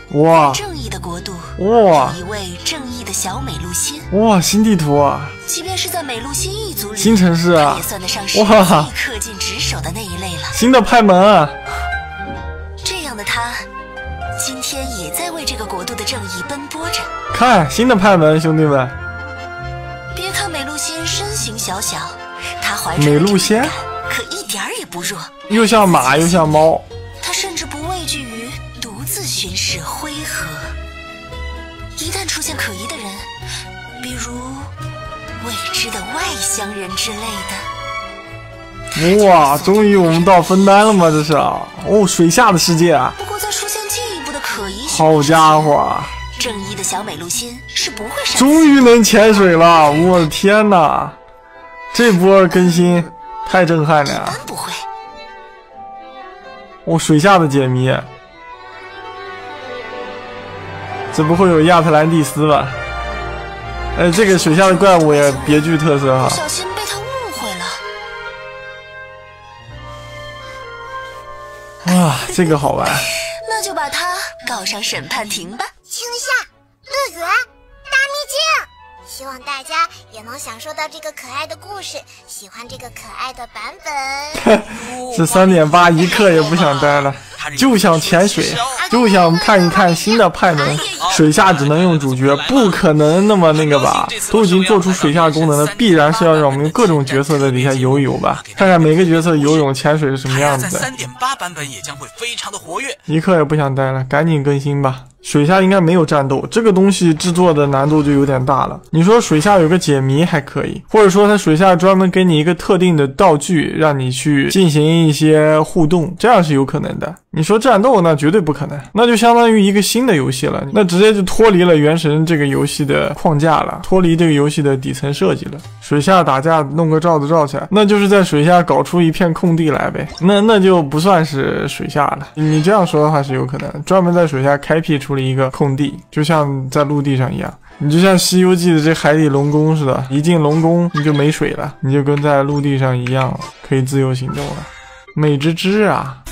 哇， 正义的国度， 哇， 一位正义的小美露欣。 哇，新地图啊！ 即便是在美露欣一族里， 新城市啊， 也算得上是最恪尽职守的那一类了。 新的派门啊！ 这样的他，今天也在为这个国度的正义奔波着。 看新的派门，兄弟们！ 别看美露欣身形小小，她怀着美露仙可一点儿也不弱， 又像马又像猫。 她甚至不畏惧于独自巡视灰河。一旦出现可疑的人，比如未知的外乡人之类的。哇，终于我们到分担了吗？这是哦，水下的世界啊！ 不过在出现进一步的可疑， 好家伙啊！ 正义的小美露欣是不会闪。 终于能潜水了！我的天哪，这波更新太震撼了呀！ 一般不会。 水下的解谜，这不会有亚特兰蒂斯吧？这个水下的怪物也别具特色哈。 不小心被他误会了。哇，这个好玩。 那就把他告上审判庭吧。 青夏、乐园、大秘境，希望大家也能享受到这个可爱的故事，喜欢这个可爱的版本。 这3.8一刻也不想待了，就想潜水，就想看一看新的派门。水下只能用主角，不可能那么那个吧？都已经做出水下功能了，必然是要让我们用各种角色在底下游泳吧？看看每个角色游泳、潜水是什么样子的。 3.8版本也将会非常的活跃。 一刻也不想待了，赶紧更新吧。水下应该没有战斗，这个东西制作的难度就有点大了。你说水下有个解谜还可以，或者说它水下专门给你一个特定的道具，让你去进行一些互动，这样是有可能的。你说战斗那绝对不可能，那就相当于一个新的游戏了，那直接就脱离了原神这个游戏的框架了，脱离这个游戏的底层设计了。水下打架弄个罩子罩起来，那就是在水下搞出一片空地来呗，那就不算是水下了。你这样说的话是有可能，专门在水下开辟出了一个空地，就像在陆地上一样。你就像《西游记》的这海底龙宫似的，一进龙宫你就没水了，你就跟在陆地上一样，可以自由行动了。美滋滋啊！